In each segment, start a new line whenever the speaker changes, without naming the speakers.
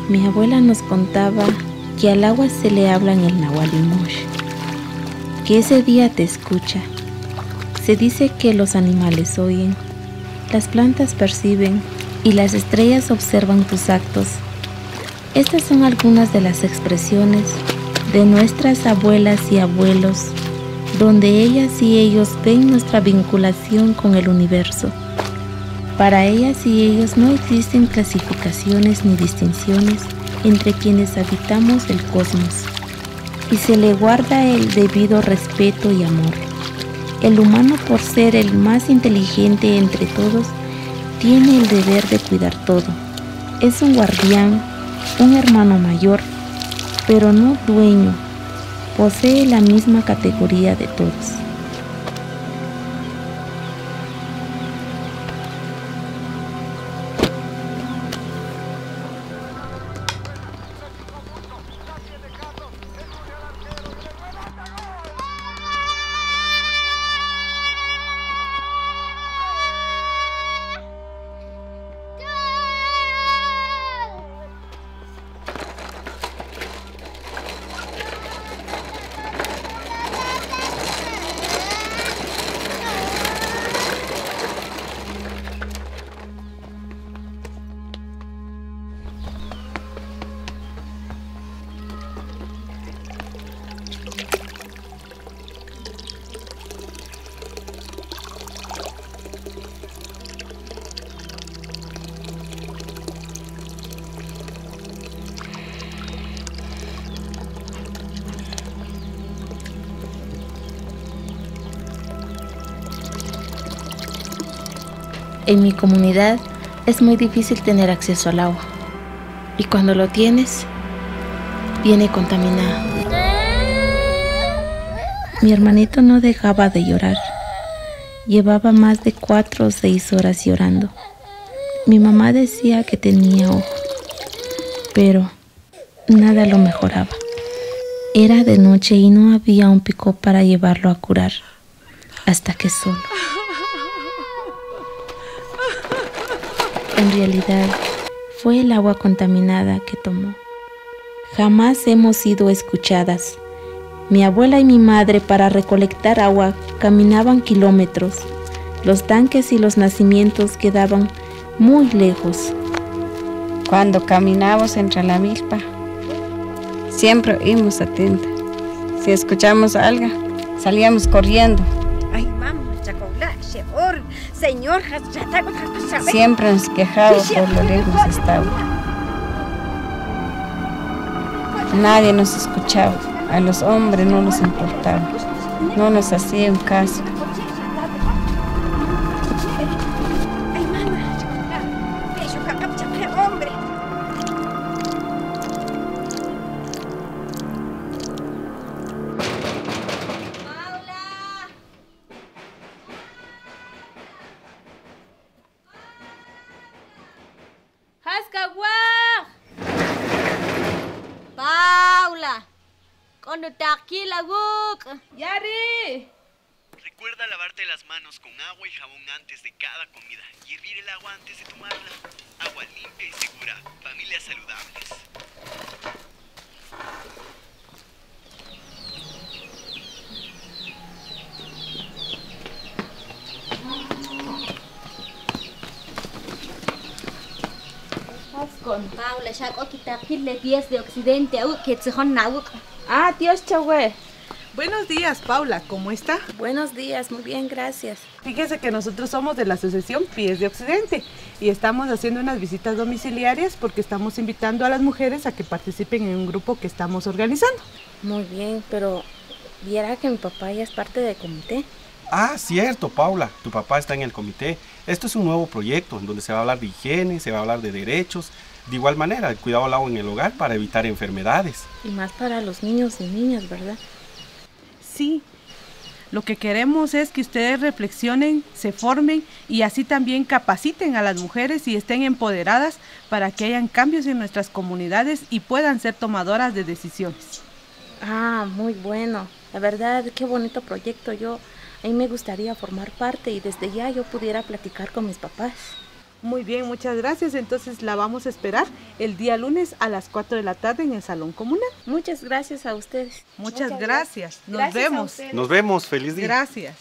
Mi abuela nos contaba que al agua se le habla en el Nahualimosh, que ese día te escucha. Se dice que los animales oyen, las plantas perciben y las estrellas observan tus actos. Estas son algunas de las expresiones de nuestras abuelas y abuelos, donde ellas y ellos ven nuestra vinculación con el universo. Para ellas y ellos no existen clasificaciones ni distinciones entre quienes habitamos el cosmos, y se le guarda el debido respeto y amor. El humano, por ser el más inteligente entre todos, tiene el deber de cuidar todo. Es un guardián, un hermano mayor, pero no dueño. Posee la misma categoría de todos. En mi comunidad es muy difícil tener acceso al agua, y cuando lo tienes, viene contaminado. Mi hermanito no dejaba de llorar. Llevaba más de 4 o 6 horas llorando. Mi mamá decía que tenía ojo, pero nada lo mejoraba. Era de noche y no había un pico para llevarlo a curar, hasta que solo. En realidad, fue el agua contaminada que tomó. Jamás hemos sido escuchadas. Mi abuela y mi madre, para recolectar agua, caminaban kilómetros. Los tanques y los nacimientos quedaban muy lejos.
Cuando caminamos entre la milpa, siempre oímos atentas. Si escuchamos algo, salíamos corriendo.
Señor,
siempre nos quejaba por lo lejos estaba. Nadie nos escuchaba, a los hombres no nos importaba, no nos hacían caso.
Paula, cuando te aquí la
¡Yari!
Recuerda lavarte las manos con agua y jabón antes de cada comida y hervir el agua antes de tomarla. Agua limpia y segura. Familias saludables.
Con
Paula, ya quita aquí le 10 de Occidente, que se
Ah, Dios chahue.
Buenos días, Paula, ¿cómo está?
Buenos días, muy bien, gracias.
Fíjese que nosotros somos de la asociación Pies de Occidente y estamos haciendo unas visitas domiciliarias porque estamos invitando a las mujeres a que participen en un grupo que estamos organizando.
Muy bien, pero viera que mi papá ya es parte del comité.
Ah, cierto, Paula, tu papá está en el comité. Esto es un nuevo proyecto en donde se va a hablar de higiene, se va a hablar de derechos, de igual manera el cuidado al agua en el hogar para evitar enfermedades.
Y más para los niños y niñas, ¿verdad?
Sí, lo que queremos es que ustedes reflexionen, se formen y así también capaciten a las mujeres y estén empoderadas para que hayan cambios en nuestras comunidades y puedan ser tomadoras de decisiones.
Ah, muy bueno. La verdad, qué bonito proyecto. A mí me gustaría formar parte y desde ya yo pudiera platicar con mis papás.
Muy bien, muchas gracias. Entonces la vamos a esperar el día lunes a las 4 de la tarde en el Salón Comunal.
Muchas gracias a ustedes.
Muchas gracias. Nos
Gracias a
vemos.
ustedes.
Nos vemos, feliz día.
Gracias.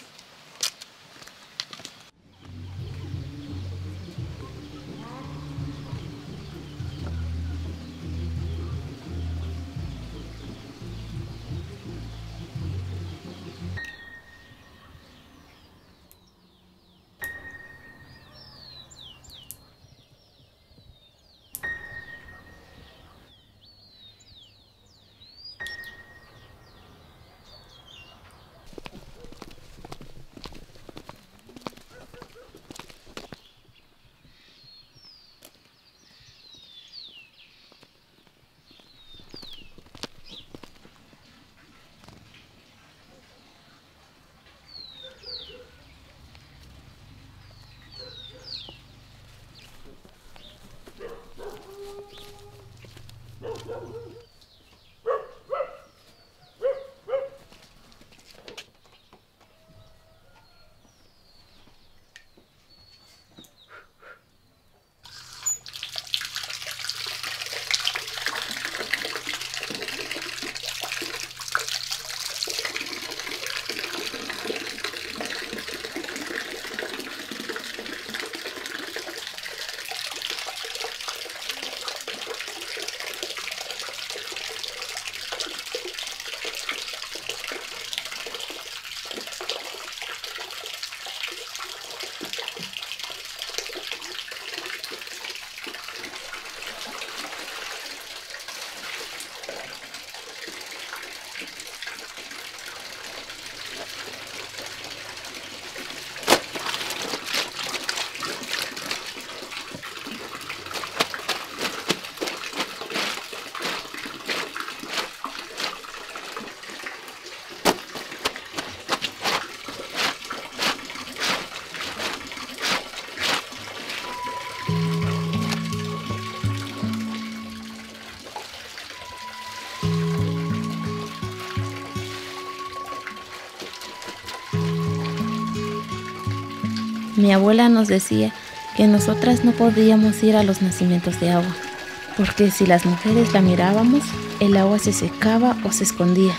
Mi abuela nos decía que nosotras no podíamos ir a los nacimientos de agua, porque si las mujeres la mirábamos, el agua se secaba o se escondía.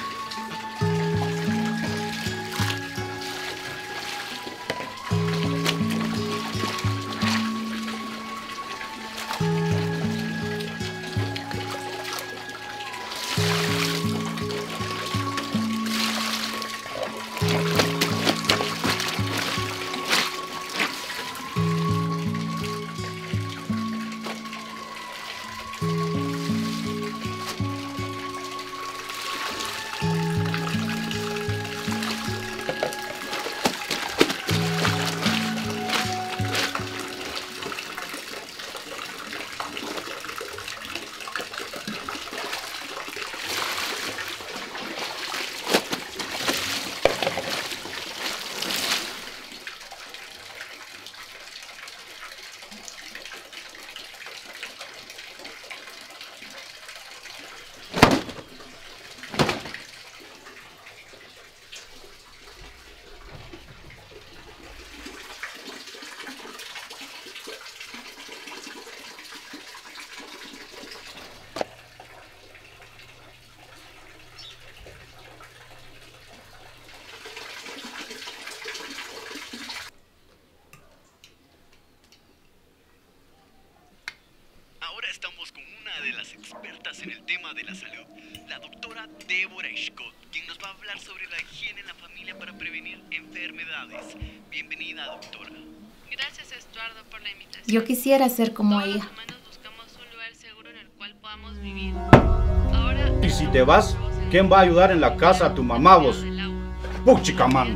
Estamos con una de las expertas en el tema de la salud, la doctora Débora Scott, quien nos va a hablar sobre la higiene en la familia para prevenir enfermedades. Bienvenida, doctora.
Gracias, Estuardo, por la invitación.
Yo quisiera ser como
Todos
ella.
los humanos buscamos un lugar seguro en el cual podamos vivir. Ahora,
Y si te vas, ¿quién va a ayudar en la casa a tu mamá, vos? Puchicamán.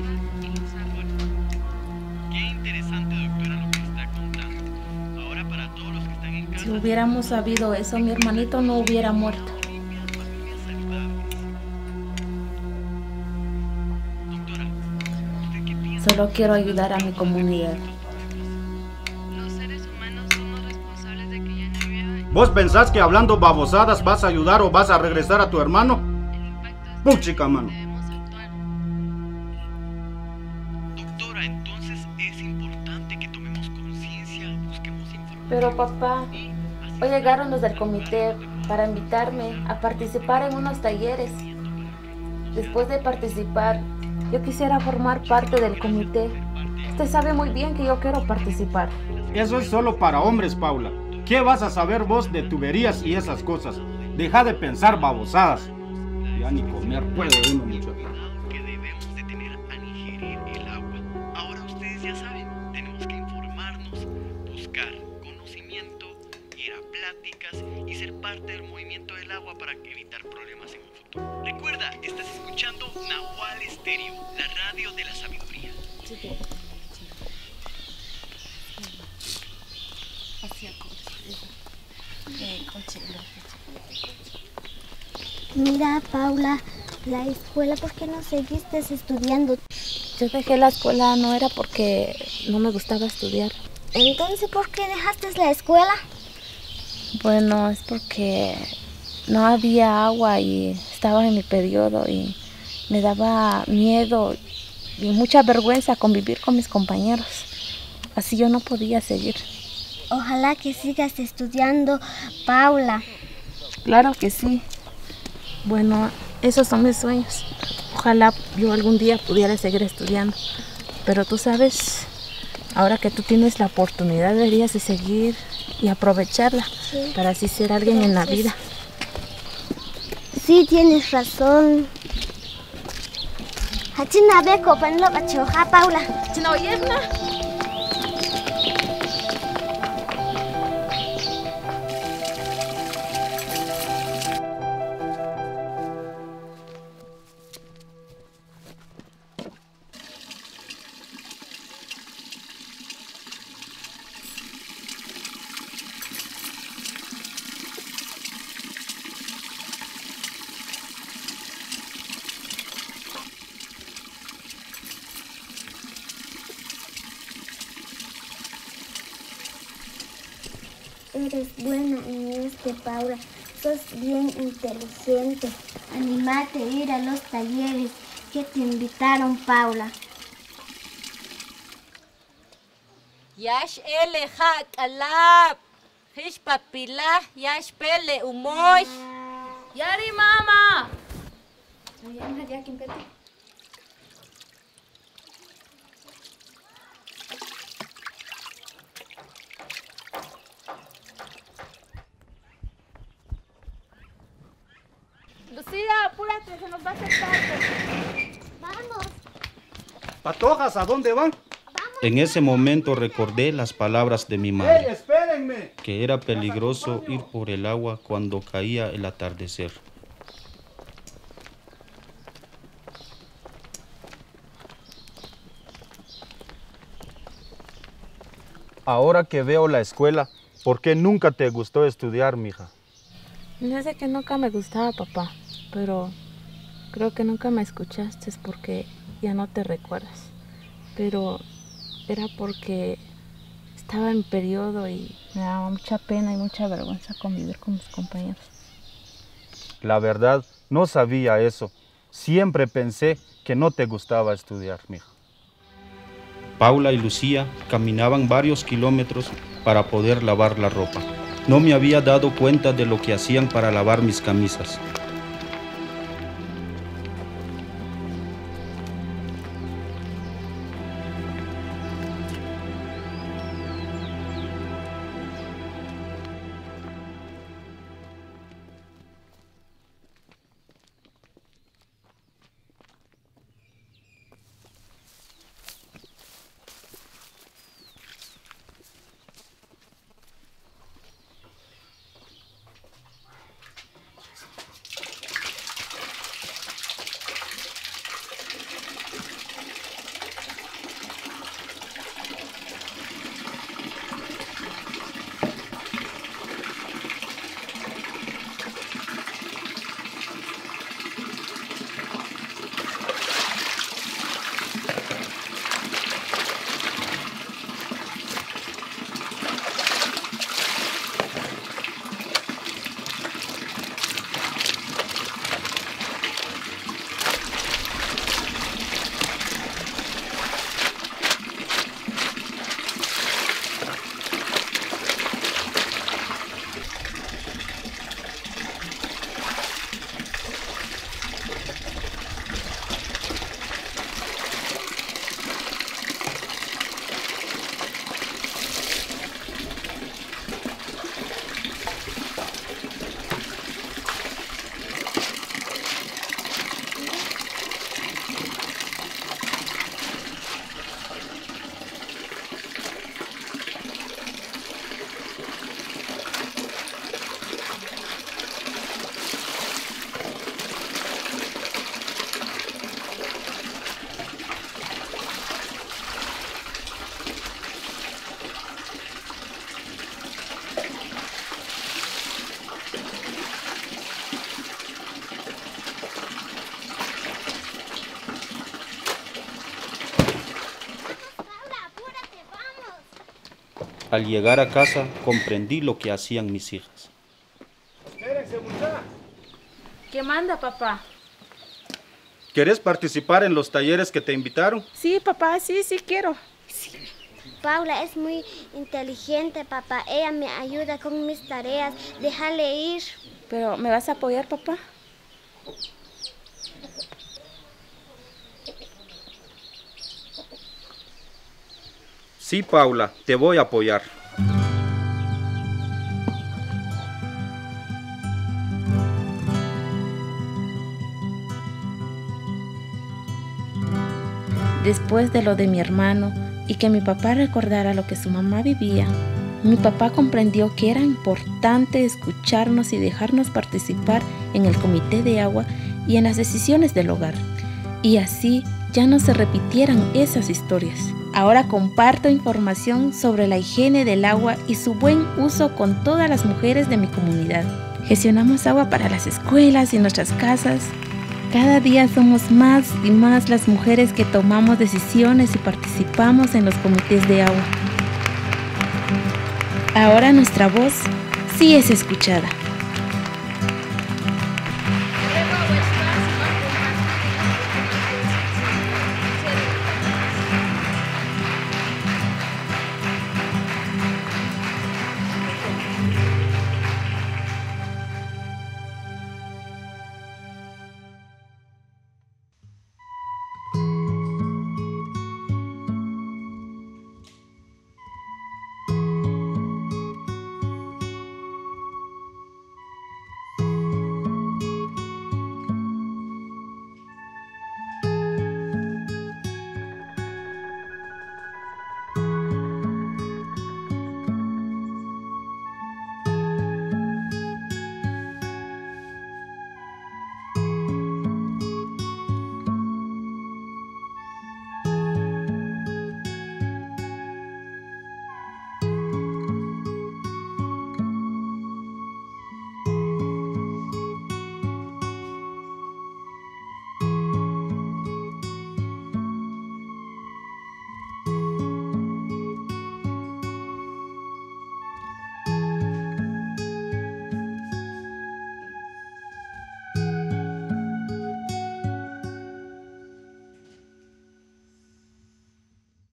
Qué interesante, doctora, lo que está contando. Ahora, para todos los que están en casa,
Si hubiéramos sabido eso, mi hermanito no hubiera muerto.
familias saludables. Doctora, ¿usted qué piensa?
Solo quiero ayudar a mi comunidad.
los seres humanos somos responsables de que ya no llueva.
¿Vos pensás que hablando babosadas vas a ayudar o vas a regresar a tu hermano?
El impacto es
Puchicamán.
debemos actuar.
Doctora, entonces es importante que tomemos conciencia, busquemos
Pero papá, hoy llegaron los del comité para invitarme a participar en unos talleres. Después de participar, yo quisiera formar parte del comité. Usted sabe muy bien que yo quiero participar.
Eso es solo para hombres, Paula. ¿Qué vas a saber vos de tuberías y esas cosas? Deja de pensar babosadas. Ya ni comer puede uno, muchacho.
Que debemos de tener al ingerir el agua. Ahora ustedes ya saben, tenemos que informarnos, buscar conocimiento, ir a pláticas y ser parte del movimiento del agua para evitar problemas en un futuro. Recuerda, estás escuchando Nahual Estéreo, la radio de la sabiduría.
Mira, Paula, la escuela, ¿por qué no seguiste estudiando?
Yo dejé la escuela no era porque no me gustaba estudiar.
Entonces, ¿por qué dejaste la escuela?
Bueno, es porque no había agua y estaba en mi periodo y me daba miedo y mucha vergüenza convivir con mis compañeros. Así yo no podía seguir.
Ojalá que sigas estudiando, Paula.
Claro que sí. Bueno, esos son mis sueños. Ojalá yo algún día pudiera seguir estudiando. Pero tú sabes, ahora que tú tienes la oportunidad, deberías de seguir y aprovecharla para así ser alguien en la vida.
Sí, tienes razón. Hachina beko panlo bachoja, Paula.
¿No oyes nada?
Eres buena en Paula. Sos bien inteligente. Animate a ir a los talleres que te invitaron, Paula.
Yash ele hak alab. Hish papila, yash pele umoy. Yari mama. Lucía, apúrate, se nos va a hacer tarde.
Vamos.
Patojas, ¿a dónde van?
En ese momento recordé las palabras de mi madre,
¡Espérenme!
que era peligroso ir por el agua cuando caía el atardecer.
Ahora que veo la escuela, ¿por qué nunca te gustó estudiar, mija?
No sé que nunca me gustaba, papá, pero creo que nunca me escuchaste porque ya no te recuerdas. Pero era porque estaba en periodo y me daba mucha pena y mucha vergüenza convivir con mis compañeros.
La verdad, no sabía eso. Siempre pensé que no te gustaba estudiar, mija.
Paula y Lucía caminaban varios kilómetros para poder lavar la ropa. No me había dado cuenta de lo que hacían para lavar mis camisas. Al llegar a casa comprendí lo que hacían mis hijas.
Espérense, muchachos.
¿Qué manda, papá?
¿Quieres participar en los talleres que te invitaron?
Sí, papá, sí quiero.
Paula es muy inteligente, papá. Ella me ayuda con mis tareas. Déjale ir.
Pero, ¿me vas a apoyar, papá?
Sí, Paula, te voy a apoyar.
Después de lo de mi hermano y que mi papá recordara lo que su mamá vivía, mi papá comprendió que era importante escucharnos y dejarnos participar en el comité de agua y en las decisiones del hogar. Y así ya no se repitieran esas historias. Ahora comparto información sobre la higiene del agua y su buen uso con todas las mujeres de mi comunidad. Gestionamos agua para las escuelas y nuestras casas. Cada día somos más y más las mujeres que tomamos decisiones y participamos en los comités de agua. Ahora nuestra voz sí es escuchada.